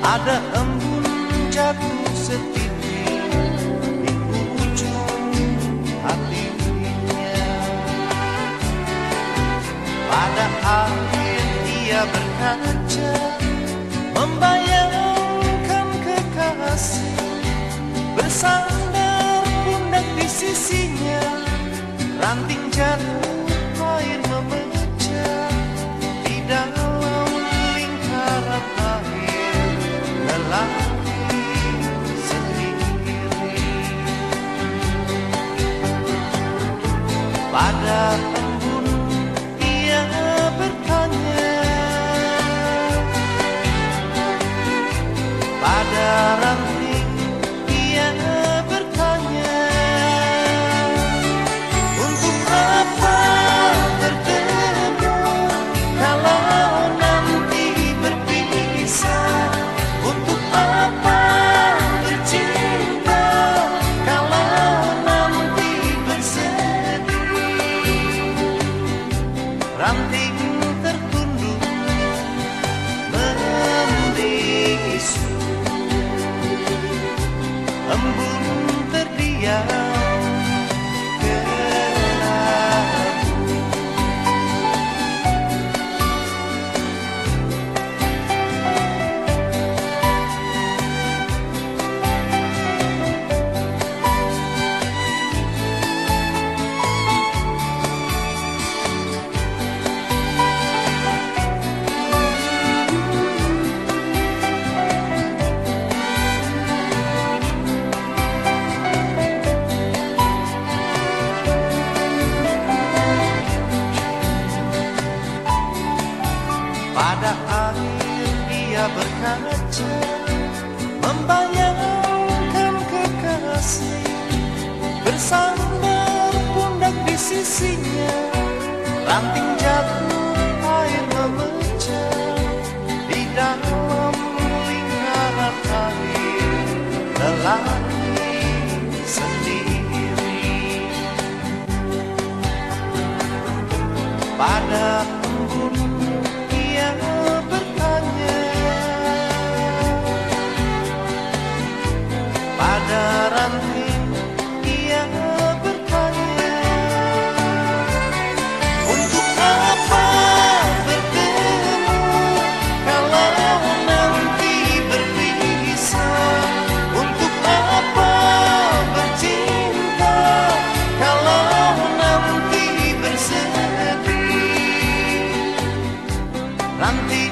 Ada embun jatuh setitik di ujung hatinya. Pada akhir dia berkaca, membayangkan kekasih bersandar pundak di sisinya. Ranting jatuh, air memecah di dalam lingkaran air lelaki sendiri. Pada embun ia bertanya, pada ranting ia bertanya, untuk apa bertemu kalau nanti berpisah? Untuk apa bercinta kalau nanti bersedih? Ranting tertunduk membisu, embun terdiam kelabu. Pada akhir dia berkaca, membayangkan kekasih bersandar pundak di sisinya. Ranting jatuh, air memecah di dalam lingkaran air lelaki sendiri. Pada embun ia bertanya, pada ranting ia bertanya, untuk apa bertemu kalau nanti berpisah? Untuk apa bercinta kalau nanti bersedih? Ranting